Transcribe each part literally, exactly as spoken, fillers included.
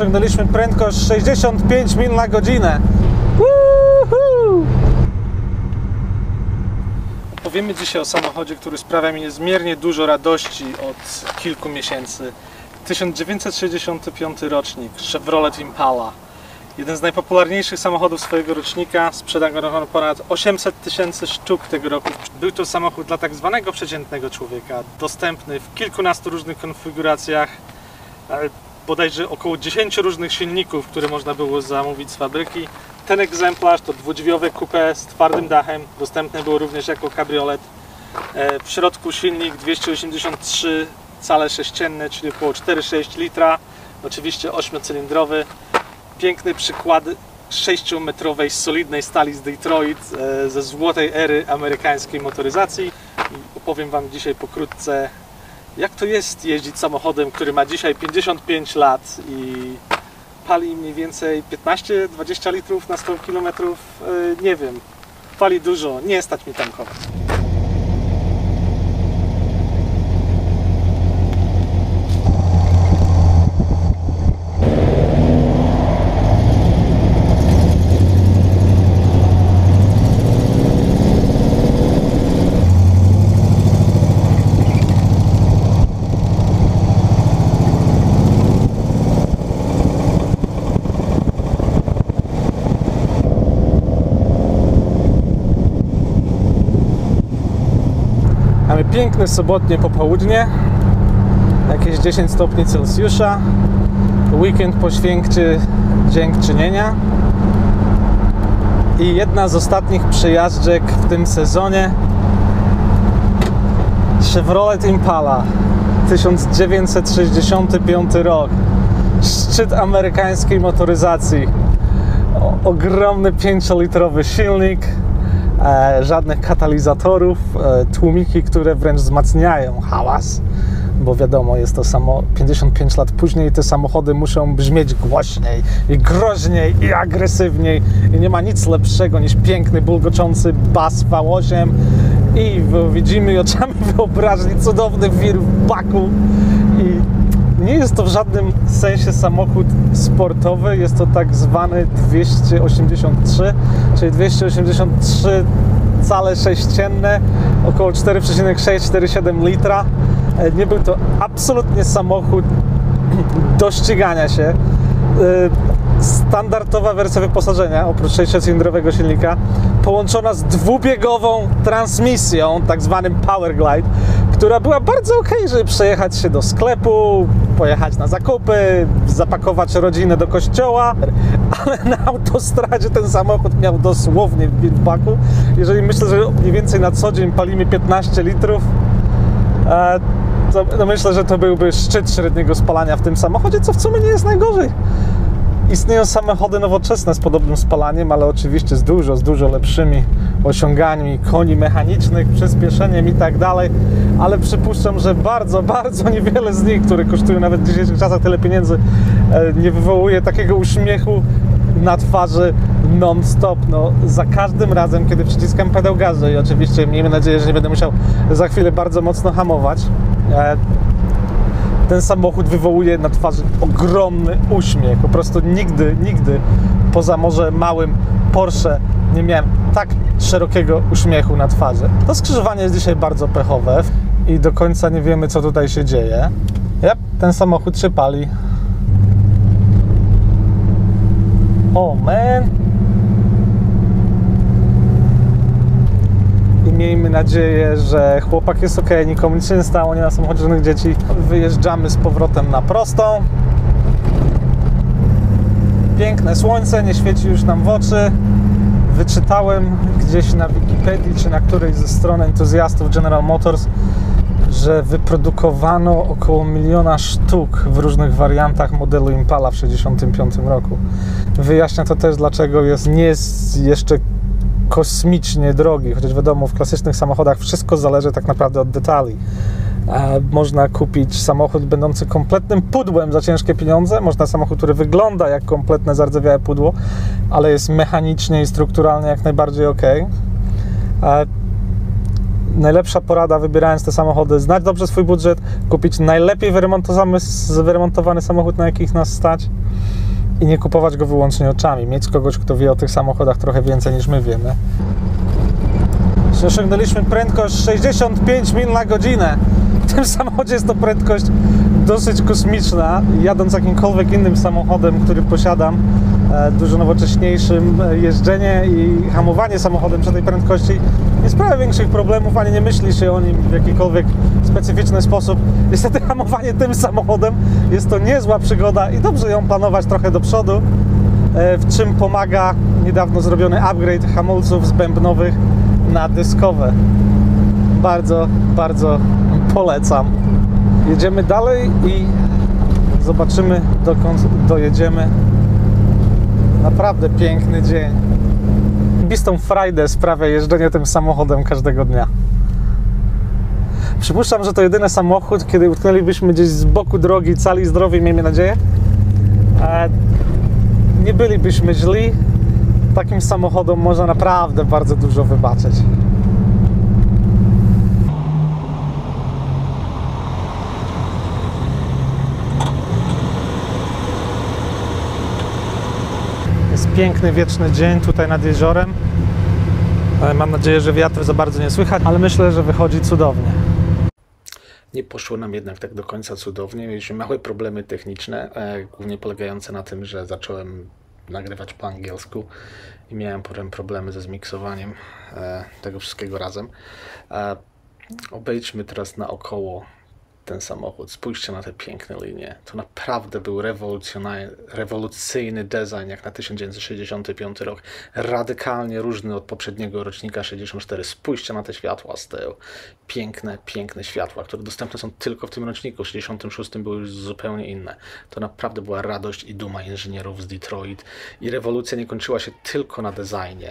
osiągnęliśmy prędkość sześćdziesiąt pięć mil na godzinę. Woohoo! Opowiemy dzisiaj o samochodzie, który sprawia mi niezmiernie dużo radości od kilku miesięcy. tysiąc dziewięćset sześćdziesiąty piąty rocznik, Chevrolet Impala. Jeden z najpopularniejszych samochodów swojego rocznika, sprzedano ponad osiemset tysięcy sztuk tego roku. Był to samochód dla tak zwanego przeciętnego człowieka, dostępny w kilkunastu różnych konfiguracjach, bodajże około dziesięciu różnych silników, które można było zamówić z fabryki. Ten egzemplarz to dwudźwigiowe coupé z twardym dachem, dostępny był również jako kabriolet. W środku silnik dwieście osiemdziesiąt trzy cale sześcienne, czyli około cztery przecinek sześć litra, oczywiście ośmiocylindrowy. Piękny przykład sześciometrowej solidnej stali z Detroit, ze złotej ery amerykańskiej motoryzacji. I opowiem Wam dzisiaj pokrótce, jak to jest jeździć samochodem, który ma dzisiaj pięćdziesiąt pięć lat i pali mniej więcej piętnaście dwadzieścia litrów na sto kilometrów. Nie wiem, pali dużo, nie stać mi tankować. Mamy piękne sobotnie popołudnie, jakieś dziesięć stopni Celsjusza. Weekend poświęci dziękczynienia i jedna z ostatnich przejażdżek w tym sezonie, Chevrolet Impala, tysiąc dziewięćset sześćdziesiąty piąty rok, szczyt amerykańskiej motoryzacji, o, ogromny pięciolitrowy silnik, E, żadnych katalizatorów, e, tłumiki, które wręcz wzmacniają hałas, bo wiadomo, jest to samo pięćdziesiąt pięć lat później, te samochody muszą brzmieć głośniej i groźniej i agresywniej i nie ma nic lepszego niż piękny, bulgoczący bas V osiem i widzimy oczami wyobraźni cudowny wir w baku. I nie jest to w żadnym sensie samochód sportowy, jest to tak zwany dwieście osiemdziesiąt trzy, czyli dwieście osiemdziesiąt trzy cale sześcienne, około cztery przecinek sześć cztery siedem litra. Nie był to absolutnie samochód do ścigania się. Standardowa wersja wyposażenia, oprócz sześciocylindrowego silnika, połączona z dwubiegową transmisją, tak zwanym Power Glide, która była bardzo ok, żeby przejechać się do sklepu, pojechać na zakupy, zapakować rodzinę do kościoła, ale na autostradzie ten samochód miał dosłownie w baku. Jeżeli myślę, że mniej więcej na co dzień palimy piętnaście litrów, to no myślę, że to byłby szczyt średniego spalania w tym samochodzie, co w sumie nie jest najgorzej. Istnieją samochody nowoczesne z podobnym spalaniem, ale oczywiście z dużo, z dużo lepszymi osiągami koni mechanicznych, przyspieszeniem i tak dalej, ale przypuszczam, że bardzo, bardzo niewiele z nich, które kosztują nawet w dzisiejszych czasach tyle pieniędzy, nie wywołuje takiego uśmiechu na twarzy non-stop. No, za każdym razem, kiedy przyciskam pedał gazu i oczywiście miejmy nadzieję, że nie będę musiał za chwilę bardzo mocno hamować, ten samochód wywołuje na twarzy ogromny uśmiech. Po prostu nigdy, nigdy poza może małym Porsche nie miałem tak szerokiego uśmiechu na twarzy. To skrzyżowanie jest dzisiaj bardzo pechowe i do końca nie wiemy, co tutaj się dzieje. Yep, ten samochód się pali. Oh man! I miejmy nadzieję, że chłopak jest ok, nikomu nic się nie stało, nie ma samochodzie żadnych dzieci. Wyjeżdżamy z powrotem na prostą. Piękne słońce, nie świeci już nam w oczy. Wyczytałem gdzieś na Wikipedii, czy na którejś ze stron entuzjastów General Motors, że wyprodukowano około miliona sztuk w różnych wariantach modelu Impala w tysiąc dziewięćset sześćdziesiątym piątym roku. Wyjaśnia to też, dlaczego jest, nie jest jeszcze kosmicznie drogi, chociaż wiadomo, w klasycznych samochodach wszystko zależy tak naprawdę od detali. Można kupić samochód będący kompletnym pudłem za ciężkie pieniądze, można samochód, który wygląda jak kompletne zardzewiałe pudło, ale jest mechanicznie i strukturalnie jak najbardziej ok. najlepsza porada, wybierając te samochody, znać dobrze swój budżet, kupić najlepiej wyremontowany, wyremontowany samochód, na jakich nas stać i nie kupować go wyłącznie oczami. Mieć kogoś, kto wie o tych samochodach trochę więcej niż my wiemy. Osiągnęliśmy prędkość sześćdziesiąt pięć mil na godzinę. W tym samochodzie jest to prędkość dosyć kosmiczna. Jadąc jakimkolwiek innym samochodem, który posiadam, dużo nowocześniejszym, jeżdżenie i hamowanie samochodem przy tej prędkości nie sprawia większych problemów, ani nie myśli się o nim w jakikolwiek specyficzny sposób. Niestety hamowanie tym samochodem jest to niezła przygoda i dobrze ją planować trochę do przodu, w czym pomaga niedawno zrobiony upgrade hamulców z bębnowych na dyskowe. Bardzo, bardzo polecam. Jedziemy dalej i zobaczymy, dokąd dojedziemy. Naprawdę piękny dzień. Bistą frajdę sprawia jeżdżenie tym samochodem każdego dnia. Przypuszczam, że to jedyny samochód, kiedy utknęlibyśmy gdzieś z boku drogi cali i zdrowi, miejmy nadzieję, nie bylibyśmy źli. Takim samochodom można naprawdę bardzo dużo wybaczyć. Jest piękny, wieczny dzień tutaj nad jeziorem. Mam nadzieję, że wiatr za bardzo nie słychać, ale myślę, że wychodzi cudownie. Nie poszło nam jednak tak do końca cudownie. Mieliśmy małe problemy techniczne, głównie polegające na tym, że zacząłem nagrywać po angielsku i miałem potem problemy ze zmiksowaniem tego wszystkiego razem. Obejdźmy teraz naokoło ten samochód. Spójrzcie na te piękne linie. To naprawdę był rewolucyjny design jak na tysiąc dziewięćset sześćdziesiąty piąty rok. Radykalnie różny od poprzedniego rocznika sześćdziesiąt cztery. Spójrzcie na te światła z tyłu. Piękne, piękne światła, które dostępne są tylko w tym roczniku. W sześćdziesiątym szóstym były już zupełnie inne. To naprawdę była radość i duma inżynierów z Detroit. I rewolucja nie kończyła się tylko na designie.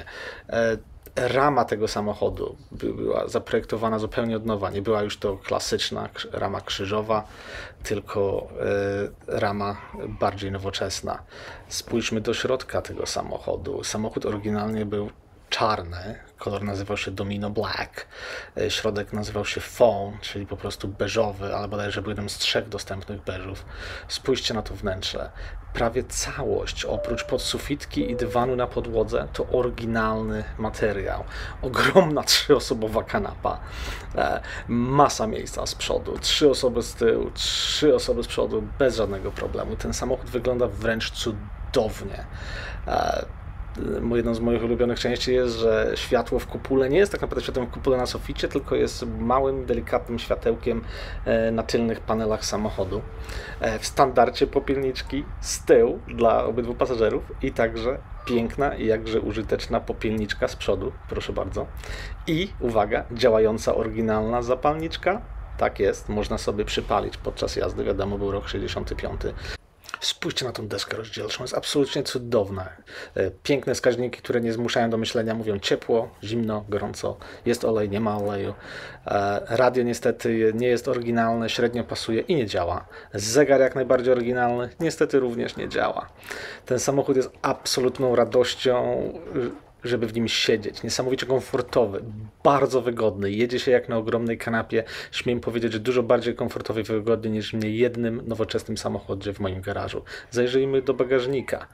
Rama tego samochodu była zaprojektowana zupełnie od nowa. Nie była już to klasyczna rama krzyżowa, tylko y, rama bardziej nowoczesna. Spójrzmy do środka tego samochodu. Samochód oryginalnie był czarny, kolor nazywał się Domino Black, środek nazywał się Fawn, czyli po prostu beżowy, ale bodajże był jednym z trzech dostępnych beżów. Spójrzcie na to wnętrze. Prawie całość, oprócz podsufitki i dywanu na podłodze, to oryginalny materiał. Ogromna trzyosobowa kanapa, e, masa miejsca z przodu, trzy osoby z tyłu, trzy osoby z przodu, bez żadnego problemu. Ten samochód wygląda wręcz cudownie. E, Jedną z moich ulubionych części jest, że światło w kupule nie jest tak naprawdę światłem w kupule na soficie, tylko jest małym, delikatnym światełkiem na tylnych panelach samochodu. W standardzie popielniczki z tyłu dla obydwu pasażerów i także piękna i jakże użyteczna popielniczka z przodu, proszę bardzo. I uwaga, działająca oryginalna zapalniczka. Tak jest, można sobie przypalić podczas jazdy, wiadomo, był rok sześćdziesiąty piąty. Spójrzcie na tą deskę rozdzielczą, jest absolutnie cudowna. Piękne wskaźniki, które nie zmuszają do myślenia, mówią ciepło, zimno, gorąco, jest olej, nie ma oleju. Radio niestety nie jest oryginalne, średnio pasuje i nie działa. Zegar jak najbardziej oryginalny, niestety również nie działa. Ten samochód jest absolutną radością, żeby w nim siedzieć. Niesamowicie komfortowy, bardzo wygodny. Jedzie się jak na ogromnej kanapie. Śmiem powiedzieć, że dużo bardziej komfortowy i wygodny niż w niejednym nowoczesnym samochodzie w moim garażu. Zajrzyjmy do bagażnika.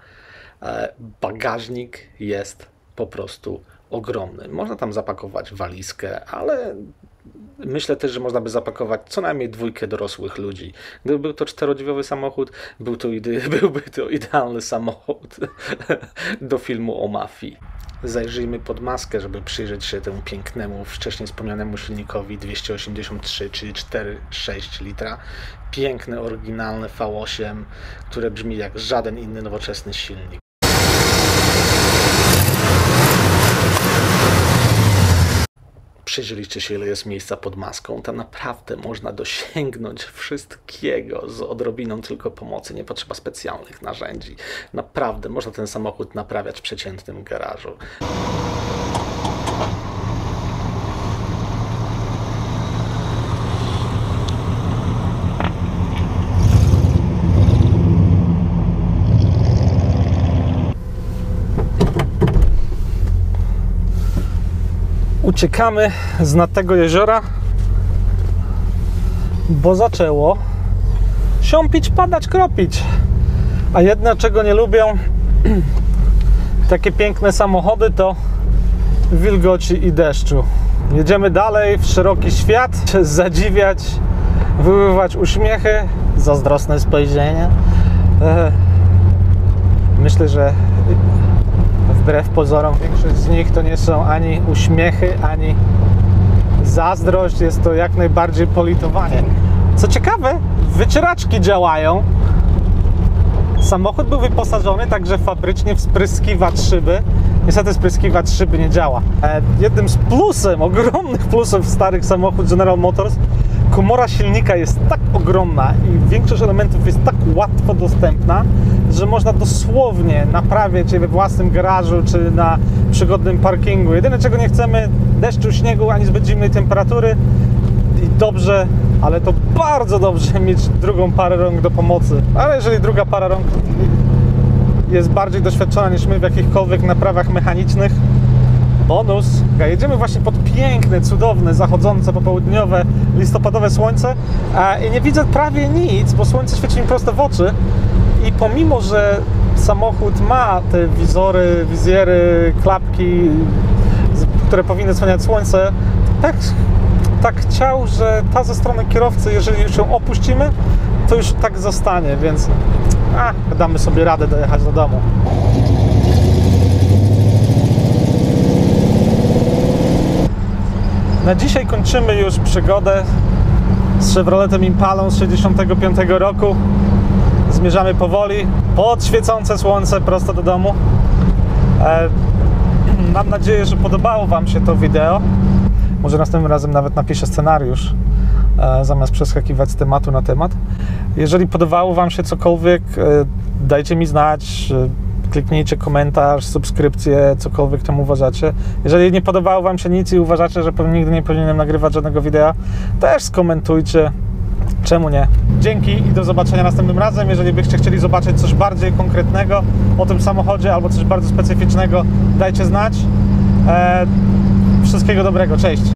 Bagażnik jest po prostu ogromny. Można tam zapakować walizkę, ale myślę też, że można by zapakować co najmniej dwójkę dorosłych ludzi. Gdyby był to czterodrzwiowy samochód, był to ide- byłby to idealny samochód do filmu o mafii. Zajrzyjmy pod maskę, żeby przyjrzeć się temu pięknemu, wcześniej wspomnianemu silnikowi dwieście osiemdziesiąt trzy, czyli cztery przecinek sześć litra. Piękny, oryginalny V osiem, które brzmi jak żaden inny nowoczesny silnik. Przyjrzeliście się, ile jest miejsca pod maską. Tam naprawdę można dosięgnąć wszystkiego z odrobiną tylko pomocy. Nie potrzeba specjalnych narzędzi. Naprawdę można ten samochód naprawiać w przeciętnym garażu. Uciekamy z nad tego jeziora, bo zaczęło siąpić, padać, kropić. A jedno, czego nie lubią takie piękne samochody, to wilgoci i deszczu. Jedziemy dalej w szeroki świat, zadziwiać, wywoływać uśmiechy, zazdrosne spojrzenia. Myślę, że wbrew pozorom większość z nich to nie są ani uśmiechy, ani zazdrość, jest to jak najbardziej politowanie. Co ciekawe, wycieraczki działają. Samochód był wyposażony także fabrycznie w spryskiwacz szyby. Niestety spryskiwacz szyby nie działa. Jednym z plusem, ogromnych plusów starych samochodów General Motors, komora silnika jest tak ogromna i większość elementów jest tak łatwo dostępna, że można dosłownie naprawiać je we własnym garażu czy na przygodnym parkingu. Jedyne, czego nie chcemy, deszczu, śniegu ani zbyt zimnej temperatury. I dobrze, ale to bardzo dobrze mieć drugą parę rąk do pomocy. Ale jeżeli druga para rąk jest bardziej doświadczona niż my w jakichkolwiek naprawach mechanicznych, bonus. Jedziemy właśnie pod piękne, cudowne, zachodzące, popołudniowe, listopadowe słońce i nie widzę prawie nic, bo słońce świeci mi prosto w oczy i pomimo, że samochód ma te wizory, wizjery, klapki, które powinny zasłaniać słońce, tak, tak chciał, że ta ze strony kierowcy, jeżeli już ją opuścimy, to już tak zostanie, więc a, damy sobie radę dojechać do domu. Na dzisiaj kończymy już przygodę z Chevroletem Impalą z sześćdziesiątego piątego roku. Zmierzamy powoli pod świecące słońce prosto do domu. E, mam nadzieję, że podobało Wam się to wideo. Może następnym razem nawet napiszę scenariusz, e, zamiast przeskakiwać z tematu na temat. Jeżeli podobało Wam się cokolwiek, e, dajcie mi znać. E, Kliknijcie komentarz, subskrypcję, cokolwiek tam uważacie. Jeżeli nie podobało Wam się nic i uważacie, że nigdy nie powinienem nagrywać żadnego wideo, też skomentujcie. Czemu nie? Dzięki i do zobaczenia następnym razem. Jeżeli byście chcieli zobaczyć coś bardziej konkretnego o tym samochodzie albo coś bardzo specyficznego, dajcie znać. Eee, wszystkiego dobrego, cześć!